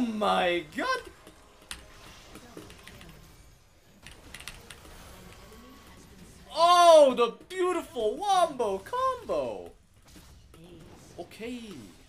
my god! Oh, the beautiful wombo combo! Okay.